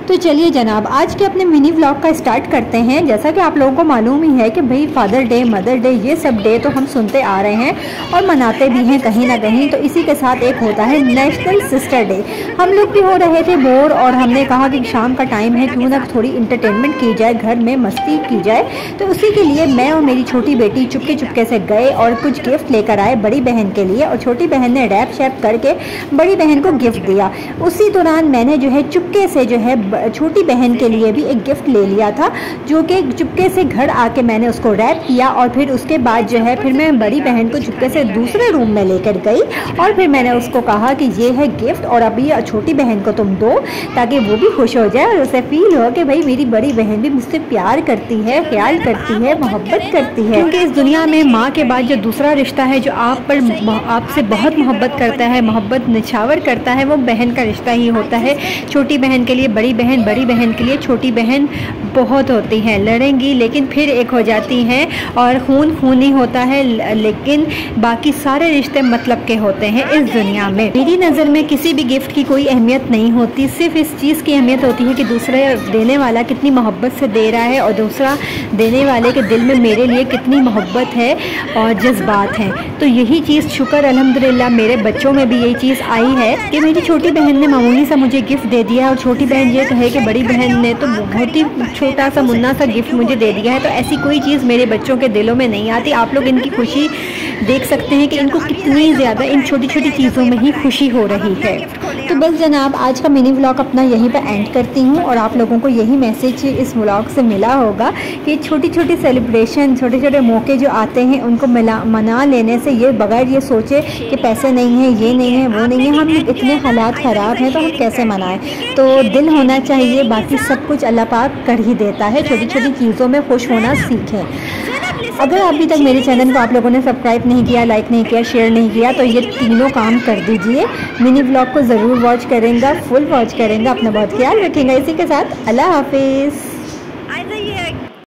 तो चलिए जनाब, आज के अपने मिनी व्लॉग का स्टार्ट करते हैं। जैसा कि आप लोगों को मालूम ही है कि भाई फादर डे, मदर डे, ये सब डे तो हम सुनते आ रहे हैं और मनाते भी हैं कहीं ना कहीं। तो इसी के साथ एक होता है नेशनल सिस्टर डे। हम लोग भी हो रहे थे बोर और हमने कहा कि शाम का टाइम है, क्यों ना थोड़ी इंटरटेनमेंट की जाए, घर में मस्ती की जाए। तो उसी के लिए मैं और मेरी छोटी बेटी चुपके चुपके से गए और कुछ गिफ्ट लेकर आए बड़ी बहन के लिए, और छोटी बहन ने रैप शैप करके बड़ी बहन को गिफ्ट दिया। उसी दौरान मैंने जो है चुपके से जो है छोटी बहन के लिए भी एक गिफ्ट ले लिया था, जो कि चुपके से घर आके मैंने उसको रैप किया। और फिर उसके बाद जो है फिर मैं बड़ी बहन को चुपके से दूसरे रूम में लेकर गई और फिर मैंने उसको कहा कि ये है गिफ्ट और अभी छोटी बहन को तुम दो, ताकि वो भी खुश हो जाए और उसे फील हो कि भाई मेरी बड़ी बहन भी मुझसे प्यार करती है, ख्याल करती है, मोहब्बत करती है। क्योंकि इस दुनिया में माँ के बाद जो दूसरा रिश्ता है जो आपसे बहुत मोहब्बत करता है, मोहब्बत निछावर करता है, वो बहन का रिश्ता ही होता है। छोटी बहन के लिए बड़ी बहन, बड़ी बहन के लिए छोटी बहन बहुत होती हैं, लड़ेंगी लेकिन फिर एक हो जाती हैं और खून खून ही होता है, लेकिन बाकी सारे रिश्ते मतलब के होते हैं इस दुनिया में। मेरी नज़र में किसी भी गिफ्ट की कोई अहमियत नहीं होती, सिर्फ इस चीज़ की अहमियत होती है कि दूसरे देने वाला कितनी मोहब्बत से दे रहा है और दूसरा देने वाले के दिल में मेरे लिए कितनी मोहब्बत है और जज्बात हैं। तो यही चीज़ शुक्र अल्हम्दुलिल्लाह मेरे बच्चों में भी यही चीज़ आई है कि मेरी छोटी बहन ने मामूली सा मुझे गिफ्ट दे दिया और छोटी बहन ये कहे कि बड़ी बहन ने तो बहुत ही छोटा सा मुन्ना सा गिफ्ट मुझे दे दिया है। तो ऐसी कोई चीज़ मेरे बच्चों के दिलों में नहीं आती। आप लोग इनकी खुशी देख सकते हैं कि इनको कितनी ज़्यादा इन छोटी छोटी चीज़ों में ही खुशी हो रही है। तो बस जनाब, आज का मिनी व्लॉग अपना यहीं पर एंड करती हूँ और आप लोगों को यही मैसेज इस व्लॉग से मिला होगा कि छोटी छोटी सेलिब्रेशन, छोटे छोटे मौके जो आते हैं उनको मना लेने से, ये बगैर ये सोचे कि पैसे नहीं है, ये नहीं है, वो नहीं है, हम इतने हालात ख़राब हैं तो हम कैसे मनाएं। तो दिल होना चाहिए, बाकी सब कुछ अल्लाह पाक कर ही देता है। छोटी छोटी चीज़ों में खुश होना सीखें। अगर अभी तक मेरे चैनल को आप लोगों ने सब्सक्राइब नहीं किया, लाइक नहीं किया, शेयर नहीं किया, तो ये तीनों काम कर दीजिए। मिनी व्लॉग को ज़रूर वॉच करेंगे, फुल वॉच करेंगे। अपना बहुत ख्याल रखेंगे। इसी के साथ अल्लाह हाफिज़।